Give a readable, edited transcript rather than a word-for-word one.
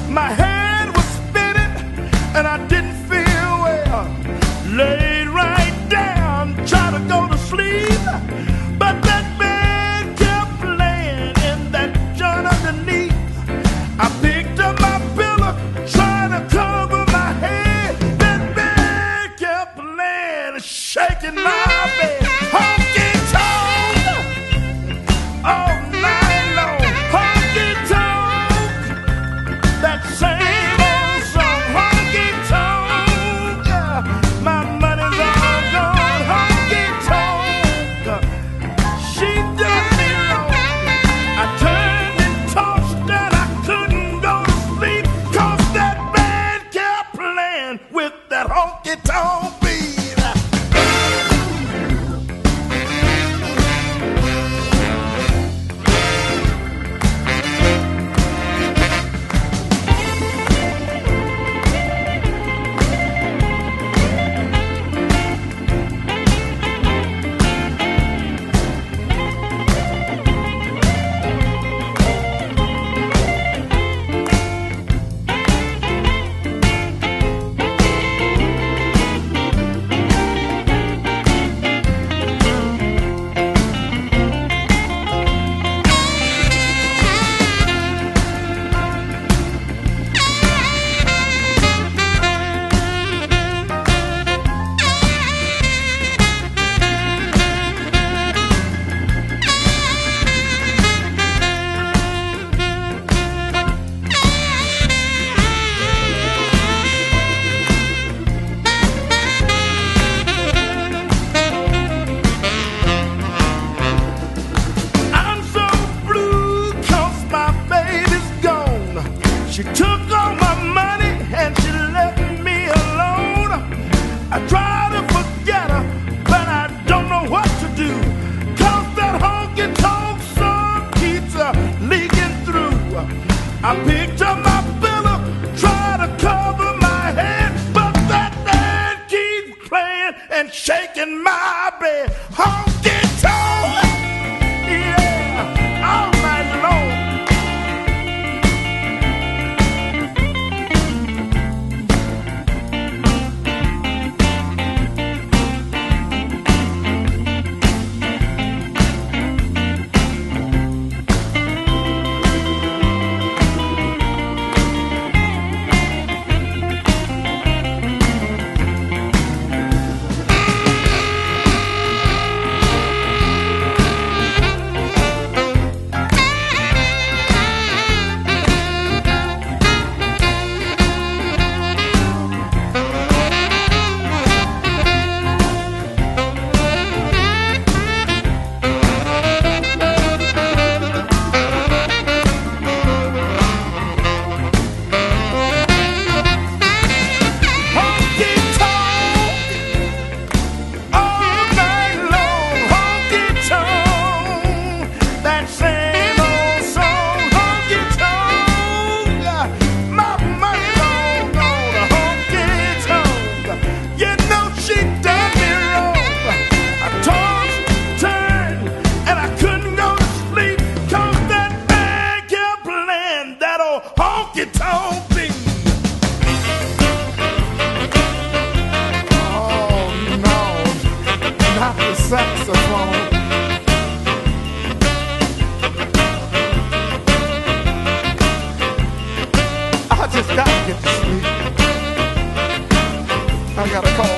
My head was spinning and I didn't feel well. Laid right down, tried to go to sleep, but that band kept playing in that joint underneath. I picked up my pillow, trying to cover my head. That band kept playing, shaking my bed. Honky tonk all night long. Honky tonk, that same old song. Honky tonk, my money's all gone. Honky tonk, she done me wrong. I turned and tossed and I couldn't go to sleep, 'cause that band kept playing with that honky tonk beat. She took all my money and she left me alone. I try to forget her, but I don't know what to do, 'cause that honky tonk song keeps leaking through. I picked up my pillow, try to cover my head, but that band keeps playing and shaking my bed. Honky tonk, yeah, all night long. Honky tonk beat. Oh no, not the saxophone. I just gotta get to sleep. I gotta call